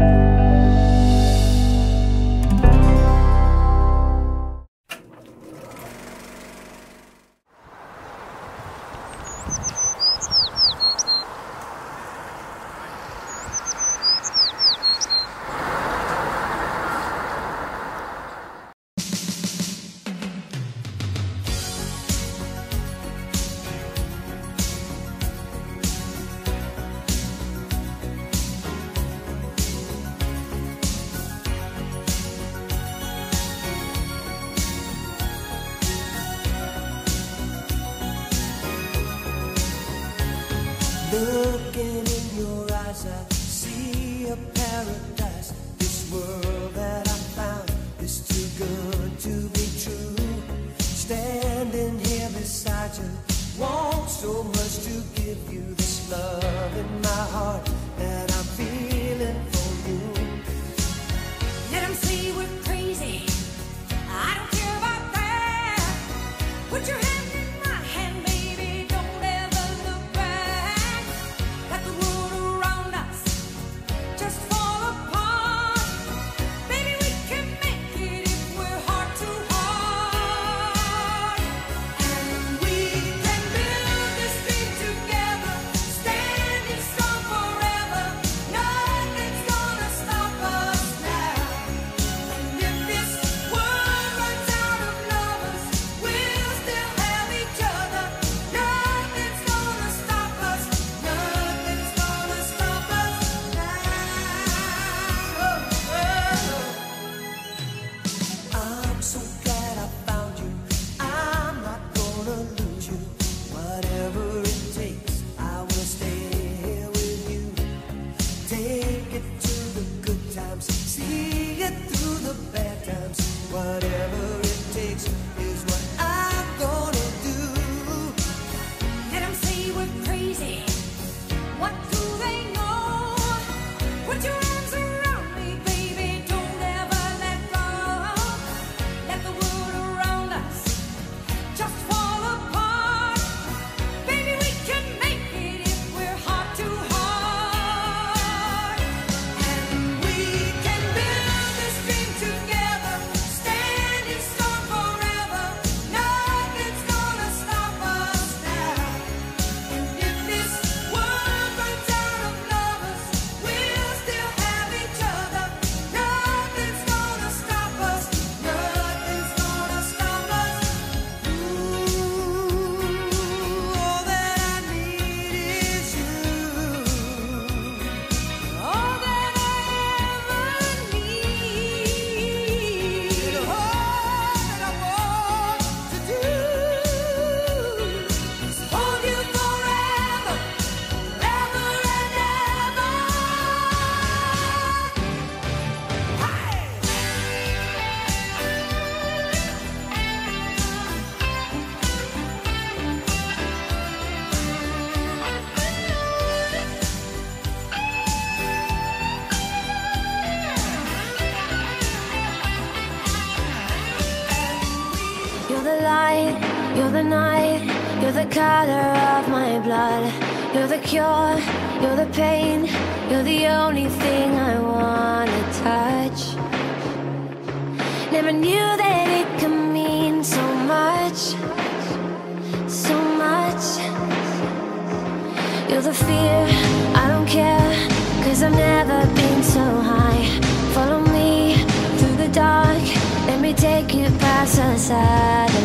Looking in your eyes, I see a paradise. This world that I found is too good to be true. Standing here beside you, want so much to give you this love in my heart that I'm feeling for you. Let 'em say we're crazy, I don't care about that. Put your hand in my hand, baby, don't ever look back. Let the world around us just fall apart. Baby, we can make it if we're heart to heart. And we can build this dream together, standing strong forever. Nothing's gonna stop us now. And if this world runs out of lovers, we'll still have each other. Nothing's gonna stop us. Nothing's gonna stop us now. I'm so glad I found you. I'm not gonna lose you. Whatever it takes, I will stay here with you. Take it to the good times, see it through the bad times. Whatever it takes is what I'm gonna do. Let 'em say we're crazy. What do they know? Put your arms around me, baby. Don't ever let go. Let the world around us just fall apart. Baby, we can make it if we're heart to heart. And we can build this dream together, standing strong forever. Nothing's gonna stop us now. And if this world runs out of lovers, we'll still have each other. Nothing's gonna stop us. Nothing's gonna stop us. Ooh, all that I need is you. All that I ever need. All that I want to do is hold you forever, forever and ever. Hey! You're the light, you're the night, you're the color of my blood. You're the cure, you're the pain, you're the only thing I wanna touch. Never knew that it could mean so much, so much. You're the fear, I don't care, 'cause I've never been so high. Follow me through the dark, let me take you past the side.